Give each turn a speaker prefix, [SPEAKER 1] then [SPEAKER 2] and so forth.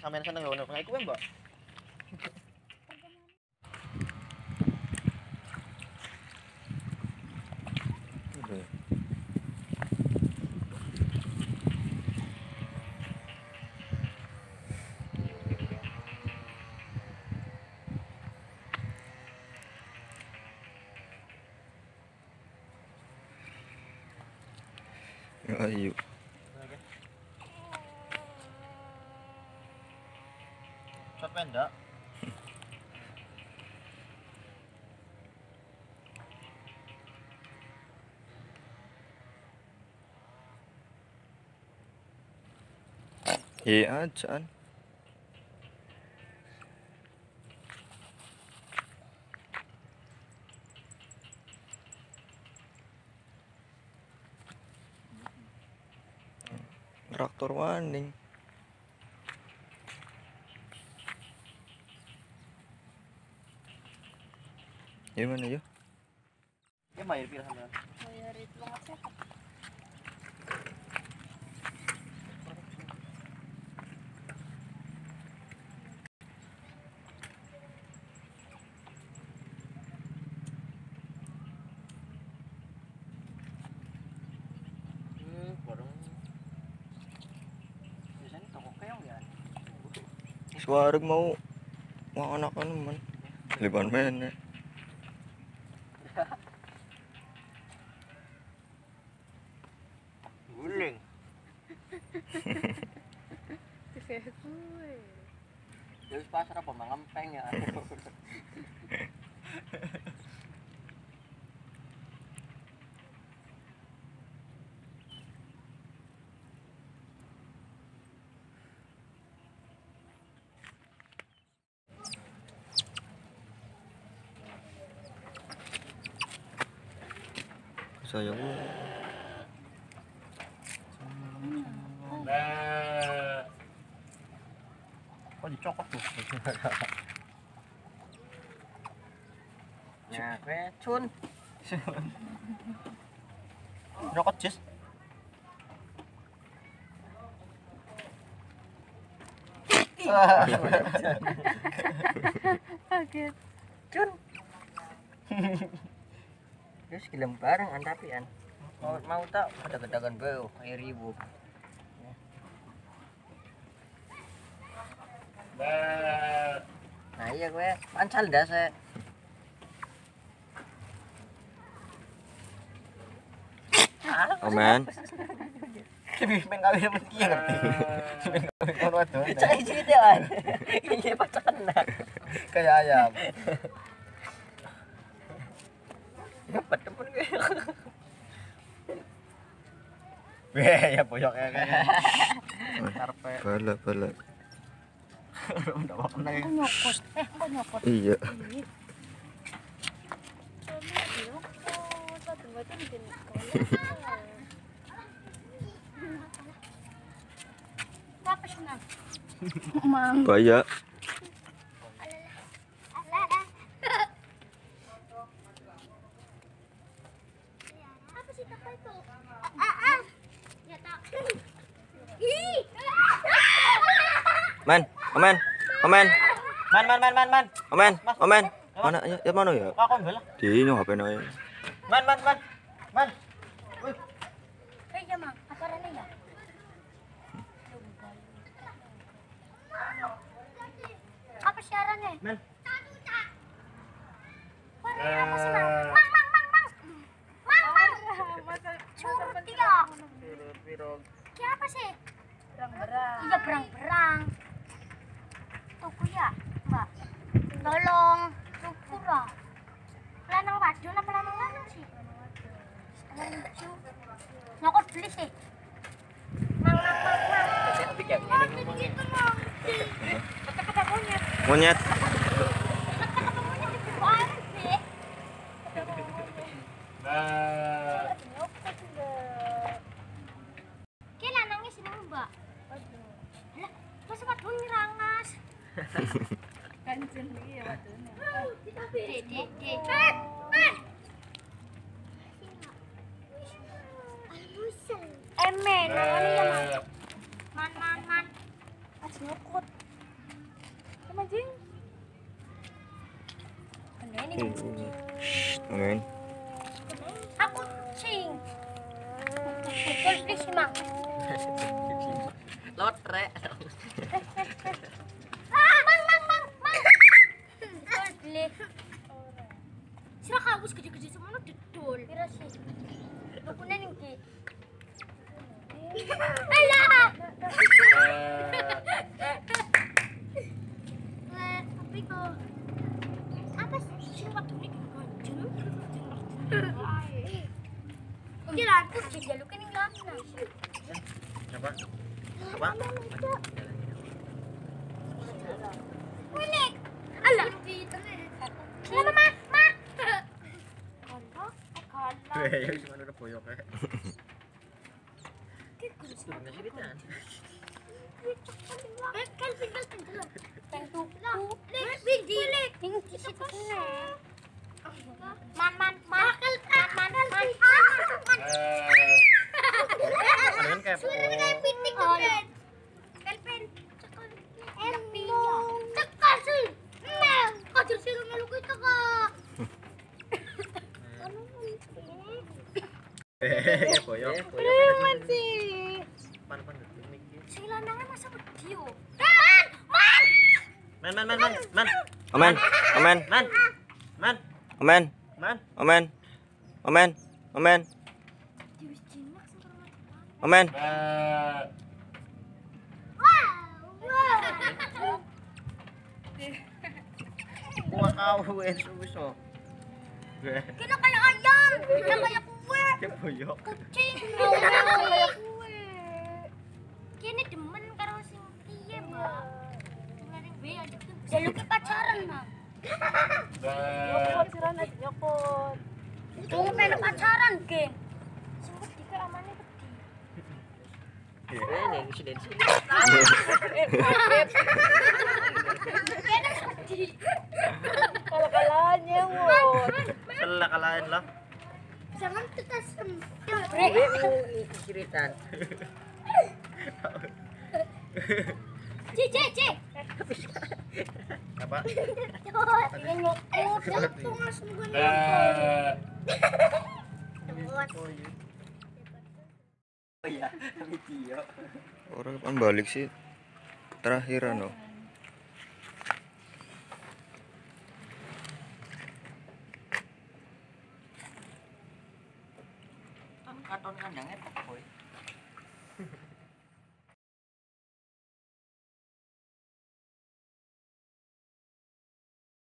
[SPEAKER 1] sampean seneng ngono kae kuwi, Mbak.
[SPEAKER 2] Ayo.
[SPEAKER 1] Shot pendek.
[SPEAKER 2] Iya aja. Traktor waning. Gimana ya?
[SPEAKER 1] Ya bayar pira sampean?
[SPEAKER 3] Bayar itu nggak sehat.
[SPEAKER 1] Bareng. Biasanya toko keong ya.
[SPEAKER 2] Suareg mau anak-anak man. Liban mana?
[SPEAKER 1] Guling.
[SPEAKER 3] Kayak gue.
[SPEAKER 1] Ya wis pasar apa mangempeng ya.
[SPEAKER 2] Saya
[SPEAKER 1] kok dicokot tuh. Ya, cun. Rokok jus.
[SPEAKER 3] Kaget.
[SPEAKER 1] Cun. Terus film bareng antapian. Mau tak ada gedagan bau air ribu. Nah iya gue pancal dah saya.
[SPEAKER 2] Omen.
[SPEAKER 1] Kami main kawin sama dia ngerti. Main kawin sama waduh. Cai cidean. Ini pacaran nak. Kayak ayam. Dapat temen gue. Weh ya boyoknya kan. Karpe.
[SPEAKER 2] Bala.
[SPEAKER 1] Udah makan lagi.
[SPEAKER 3] Aku nyokot. Kok nyokot?
[SPEAKER 2] Iya.
[SPEAKER 3] Mang.
[SPEAKER 2] Bahaya.
[SPEAKER 3] Apa sih apa itu?
[SPEAKER 2] Man.
[SPEAKER 1] Man.
[SPEAKER 2] Omen. Mana ya mana ya?
[SPEAKER 1] Kakon bela.
[SPEAKER 2] Di ini HP naik.
[SPEAKER 1] Man. Wih.
[SPEAKER 3] Iya, Mang. Acaranya ya? Apa siarannya?
[SPEAKER 1] Man.
[SPEAKER 3] Apa sih, Mang? Mang. Surut dia.
[SPEAKER 1] Pirog.
[SPEAKER 3] Kayak apa sih?
[SPEAKER 4] Berang-berang.
[SPEAKER 3] Iya, berang-berang. Tuku ya, Mbak. Tolong. Tuku lah. Lanang wadon apa lanang lanang sih? Lanang. Nyokot beli sih. Mang.
[SPEAKER 1] Tapi kayak gini ngomongnya.
[SPEAKER 3] Kata-kata monyet.
[SPEAKER 2] Monyet.
[SPEAKER 3] Kata-kata monyet itu apa sih?
[SPEAKER 1] Nah.
[SPEAKER 3] Nyokot enggak. Kayak lanangnya sini, Mbak. Alah, masa wadon nyerangas?
[SPEAKER 4] Kancing lagi ya wadonnya.
[SPEAKER 3] Dek. Emen, namanya ya, Man. Man. Aja nyokot.
[SPEAKER 2] Omen.
[SPEAKER 3] Aku kucing. Betul please mang.
[SPEAKER 1] Lotre.
[SPEAKER 3] Mang. Betul please. Sira kabus gede-gede semono didol. Pira sih? Lukune ning ki. Alah. Tapi kok apa sih waktu ini ganjel? Kira aku dijalukin ning lana.
[SPEAKER 1] Apa? Apa?
[SPEAKER 3] Unik. Alah. Lama ma. Kono.
[SPEAKER 1] Ya cuma udah boyok ya. Turunnya sih kan. Dengan kayak boyok.
[SPEAKER 4] sih.
[SPEAKER 1] Pan ini.
[SPEAKER 3] Si lanangan masa video.
[SPEAKER 1] Man.
[SPEAKER 2] Omen.
[SPEAKER 3] Diwis jinak sama
[SPEAKER 2] Omen.
[SPEAKER 1] Gua kau iso.
[SPEAKER 3] Kena kayak ayam, kena kayak kue,
[SPEAKER 1] Kayak boyok.
[SPEAKER 3] kucing, kayak kue. Kini demen karo sing piye, Mbak? Ngene be ajak jaluke pacaran, Mbak.
[SPEAKER 4] Nyokot siran aja nyokot.
[SPEAKER 3] Tunggu pengen pacaran, geng. Sing wedi ke amane wedi.
[SPEAKER 1] Ini sudah di sini.
[SPEAKER 3] Kena wedi.
[SPEAKER 4] Kalau-kalanya wot.
[SPEAKER 1] Salah kalahin lah.
[SPEAKER 3] Jangan tetasem.
[SPEAKER 1] Ceritaan.
[SPEAKER 3] C.
[SPEAKER 1] Apa?
[SPEAKER 3] Ini nyokot, jatuh langsung gue nyokot.
[SPEAKER 1] Oh iya, video.
[SPEAKER 2] Orang kapan balik sih? Terakhiran loh.
[SPEAKER 1] Kan katon kandangnya kok boy.